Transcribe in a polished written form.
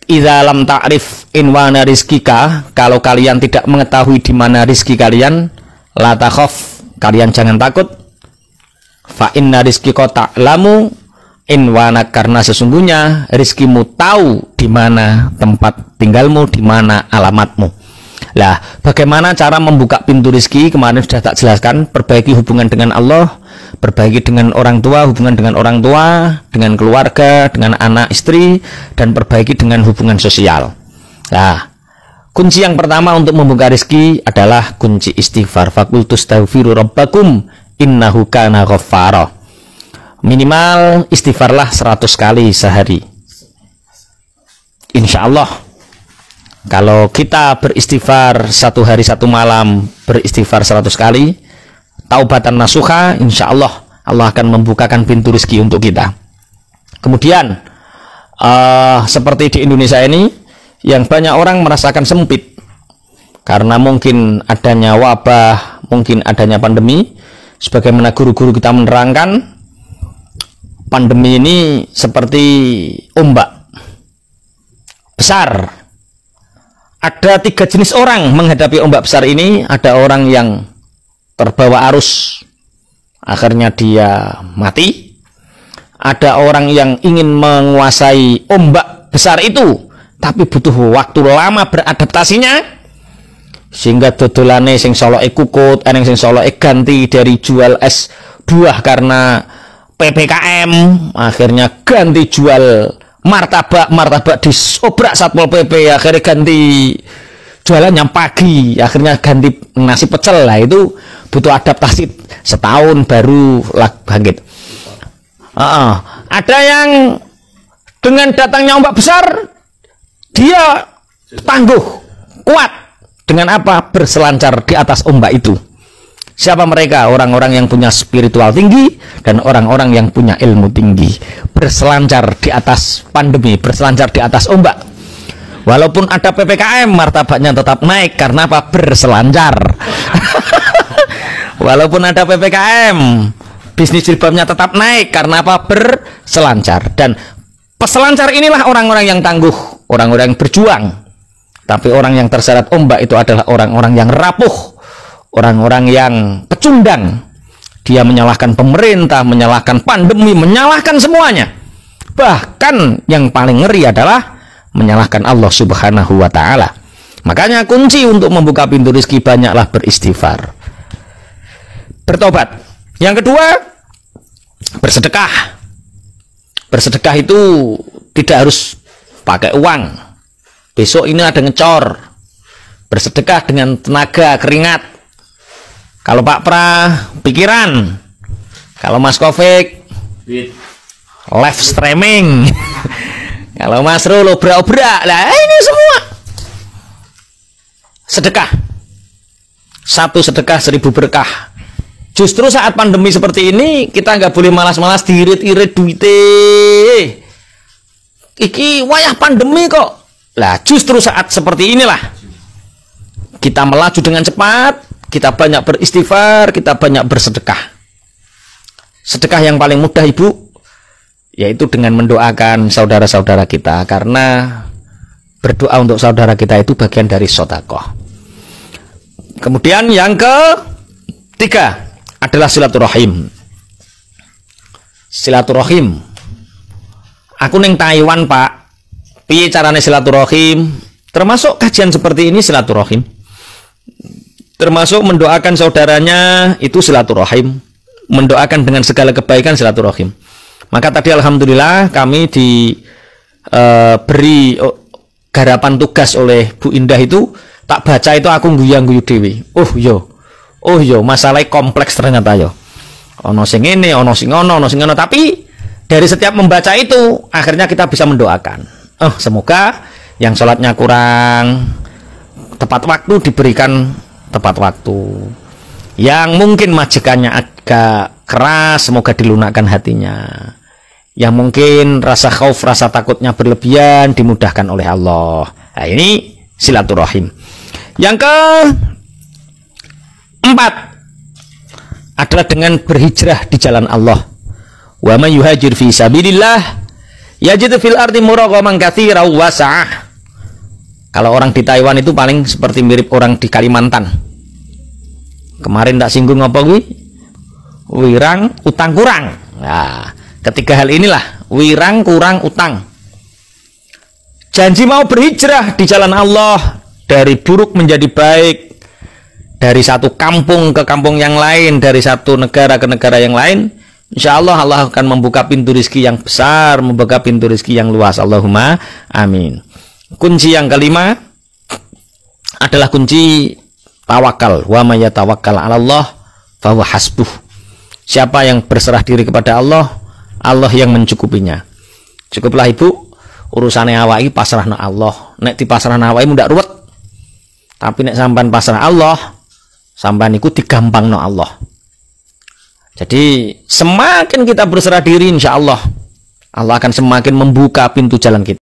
idza lam ta'rif inwana rizkika, kalau kalian tidak mengetahui di mana rizki kalian, la takhaf, kalian jangan takut. Fa inna rizqika ta'lamu inwana, karena sesungguhnya rizkimu tahu di mana tempat tinggalmu, di mana alamatmu. Lah, bagaimana cara membuka pintu rizki? Kemarin sudah tak jelaskan. Perbaiki hubungan dengan Allah, perbaiki dengan orang tua, hubungan dengan orang tua, dengan keluarga, dengan anak istri, dan perbaiki dengan hubungan sosial. Nah, kunci yang pertama untuk membuka rizki adalah kunci istighfar. Faqultu astaghfiru rabbakum innahu kana ghaffara. Minimal istighfarlah 100 kali sehari. Insya Allah, kalau kita beristighfar 1 hari 1 malam, beristighfar 100 kali, taubatan nasuha, insya Allah Allah akan membukakan pintu rezeki untuk kita. Kemudian seperti di Indonesia ini, yang banyak orang merasakan sempit karena mungkin adanya wabah, mungkin adanya pandemi. Sebagaimana guru-guru kita menerangkan, pandemi ini seperti ombak besar. Ada 3 jenis orang menghadapi ombak besar ini. Ada orang yang terbawa arus, akhirnya dia mati. Ada orang yang ingin menguasai ombak besar itu, tapi butuh waktu lama beradaptasinya, sehingga dodolane sing soloke kukut, eneng sing soloke ganti dari jual es buah karena PPKM, akhirnya ganti jual martabak disobrak Satpol PP, akhirnya ganti jualannya pagi, akhirnya ganti nasi pecel. Lah itu butuh adaptasi setahun baru bangkit. Ada yang dengan datangnya ombak besar dia tangguh, kuat. Dengan apa? Berselancar di atas ombak itu. Siapa mereka? Orang-orang yang punya spiritual tinggi dan orang-orang yang punya ilmu tinggi. Berselancar di atas pandemi, berselancar di atas ombak. Walaupun ada PPKM, martabaknya tetap naik. Karena apa? Berselancar. Walaupun ada PPKM, bisnis jilbabnya tetap naik. Karena apa? Berselancar. Dan peselancar inilah orang-orang yang tangguh, orang-orang yang berjuang. Tapi orang yang terseret ombak itu adalah orang-orang yang rapuh, orang-orang yang pecundang. Dia menyalahkan pemerintah, menyalahkan pandemi, menyalahkan semuanya. Bahkan yang paling ngeri adalah menyalahkan Allah Subhanahu wa ta'ala. Makanya kunci untuk membuka pintu rezeki banyaklah beristighfar, bertobat. Yang kedua, bersedekah. Bersedekah itu tidak harus pakai uang. Besok ini ada ngecor, bersedekah dengan tenaga, keringat. Kalau Pak Pra, pikiran. Kalau Mas Kofik, live streaming. Kalau Mas Rul, obrak-obrak. Lah ini semua sedekah. 1 sedekah 1000 berkah. Justru saat pandemi seperti ini, kita nggak boleh malas-malas diirit-irit duitnya. Iki wayah pandemi kok. Lah justru saat seperti inilah kita melaju dengan cepat, kita banyak beristighfar, kita banyak bersedekah. Sedekah yang paling mudah, Ibu, yaitu dengan mendoakan saudara-saudara kita, karena berdoa untuk saudara kita itu bagian dari sedekah. Kemudian yang ketiga adalah silaturahim. Silaturahim. Aku neng Taiwan, Pak. Piye carane silaturahim? Termasuk kajian seperti ini silaturahim. Termasuk mendoakan saudaranya itu silaturahim. Mendoakan dengan segala kebaikan silaturahim. Maka tadi alhamdulillah kami diberi garapan tugas oleh Bu Indah itu, tak baca itu aku guyang-guyu dewi. Oh yo, masalahnya kompleks ternyata yo. Ono sing ngene, ono sing ono, tapi dari setiap membaca itu akhirnya kita bisa mendoakan. Semoga yang sholatnya kurang tepat waktu diberikan tepat waktu. Yang mungkin majikannya agak keras, semoga dilunakkan hatinya. Yang mungkin rasa khauf, rasa takutnya berlebihan, dimudahkan oleh Allah. Nah, ini silaturahim. Yang keempat adalah dengan berhijrah di jalan Allah. Wa may yuhajir fi sabilillah Yajidu fil ardi muraghaman katsiran wasa'ah. Kalau orang di Taiwan itu paling seperti mirip orang di Kalimantan. Kemarin tak singgung apa wi? Wirang, utang kurang. Nah, ketiga hal inilah, wirang, kurang, utang. Janji mau berhijrah di jalan Allah, dari buruk menjadi baik, dari satu kampung ke kampung yang lain, dari satu negara ke negara yang lain. Insya Allah Allah akan membuka pintu rezeki yang besar, membuka pintu rezeki yang luas. Allahumma amin. Kunci yang kelima adalah kunci tawakal. Wa may yatawakkal 'ala Allah fa huwa hasbuh. Siapa yang berserah diri kepada Allah, Allah yang mencukupinya. Cukuplah ibu, urusannya awaki pasrahna Allah. Nek dipasrahna awakmu ndak ruwet. Tapi nek sampean pasrah Allah, sampean iku digampangno Allah. Jadi semakin kita berserah diri, insya Allah Allah akan semakin membuka pintu jalan kita.